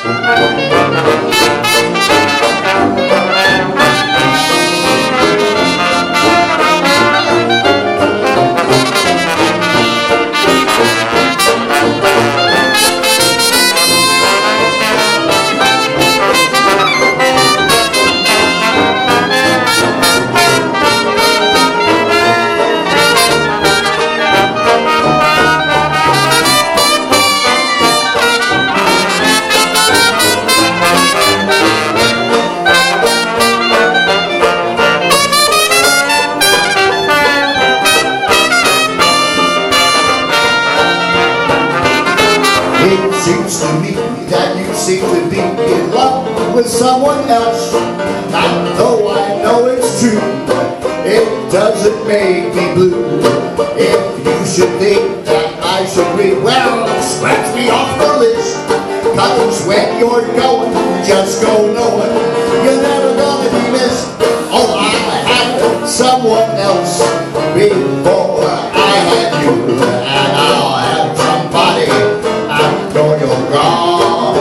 It seems to me that you seem to be in love with someone else. And though I know it's true, it doesn't make me blue. If you should think that I should be, well, scratch me off the list. Cause when you're going, just go knowing you're never gonna be missed. Oh, I had someone else before I had you, and I'll have somebody after you're gone.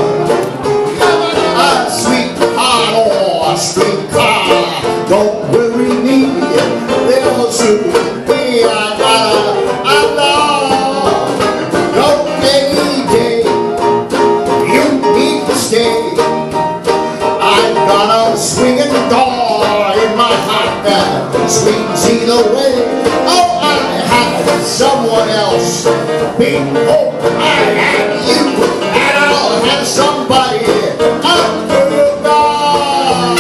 A sweetheart or a streetcar, don't worry me, they'll soon be alone. Don't day, you need to stay. I've got a swinging door in my heart that swings either way. Oh, I had someone else before I had you, and I'll have somebody after you're gone.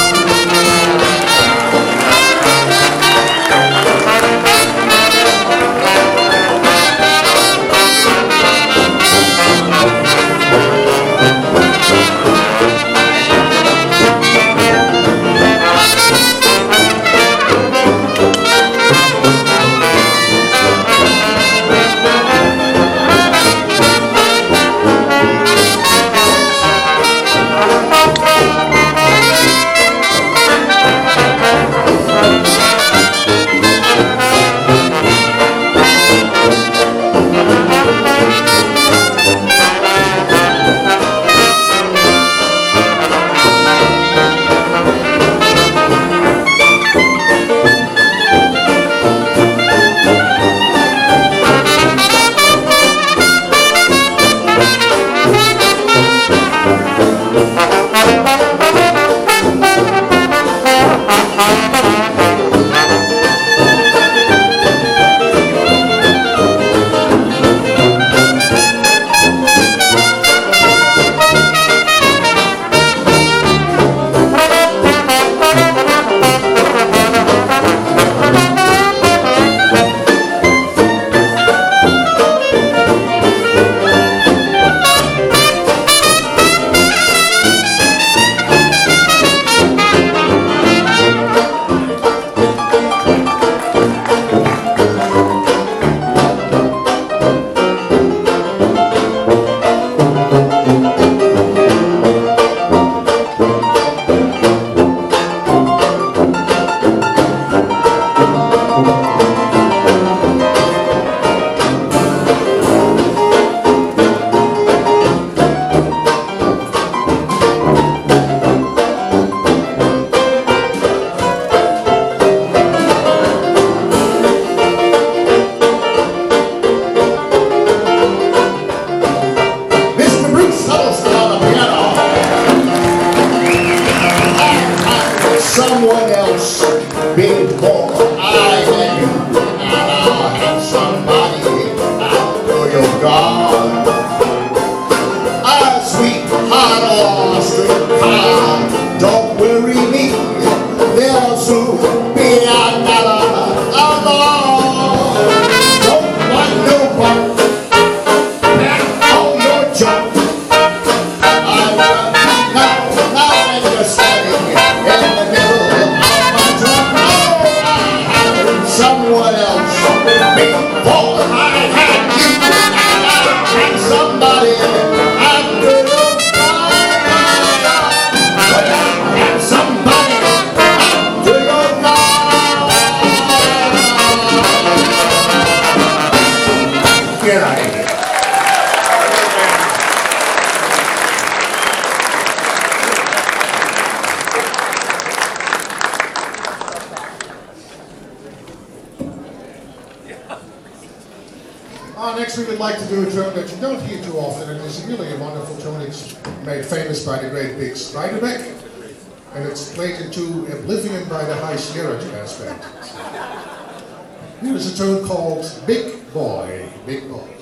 Someone else before I had you, and I'll have somebody after you're gone. A sweetheart or a streetcar, don't worry me, there'll soon be another along. Don't want no one back on your jump. I'm now and you're standing in the middle of my drum. Oh, I had someone else before I had you, and I had somebody after you're gone. really like to do a tune that you don't hear too often, and it's really a wonderful tune. It's made famous by the great big Striderback, and it's played into oblivion by the High Sierra Jazz Band. Here is a tune called Big Boy, Big Boy.